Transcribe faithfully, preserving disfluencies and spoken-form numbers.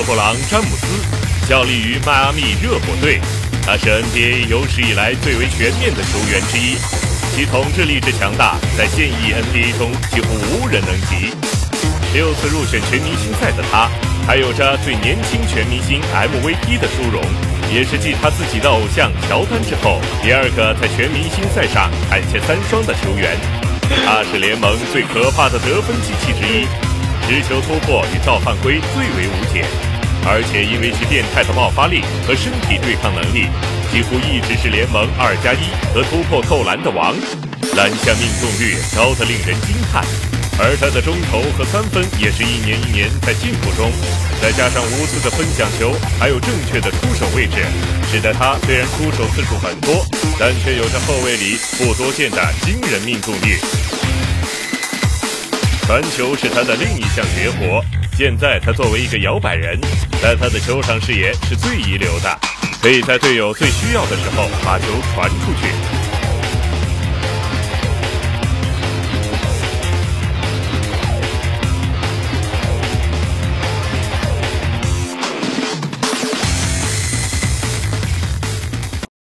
布朗·詹姆斯，效力于迈阿密热火队。他是 N B A 有史以来最为全面的球员之一，其统治力之强大，在现役 N B A 中几乎无人能及。六次入选全明星赛的他，还有着最年轻全明星 M V P 的殊荣，也是继他自己的偶像乔丹之后，第二个在全明星赛上砍下三双的球员。他是联盟最可怕的得分机器之一，持球突破与造犯规最为无解，而且因为其变态的爆发力和身体对抗能力，几乎一直是联盟二加一和突破扣篮的王，篮下命中率高得令人惊叹。而他的中投和三分也是一年一年在进步中，再加上无私的分享球，还有正确的出手位置，使得他虽然出手次数很多，但却有着后卫里不多见的惊人命中率。传球是他的另一项绝活，现在他作为一个摇摆人，但他的球场视野是最一流的，可以在队友最需要的时候把球传出去。